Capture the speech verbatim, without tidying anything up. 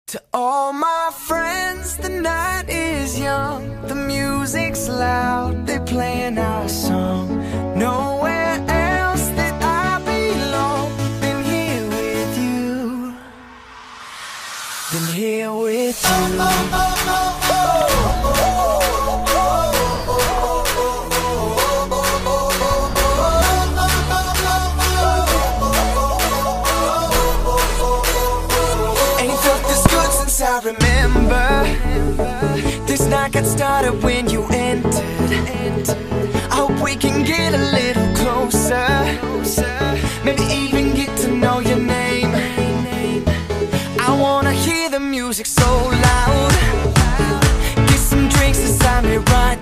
To all my friends, the night is young, the music's loud, they're playing our song. Nowhere else that I belong than here with you, than here with you. Oh, oh, oh, oh, I remember this night got started when you entered. I hope we can get a little closer, maybe even get to know your name. I wanna hear the music so loud. Get some drinks inside me right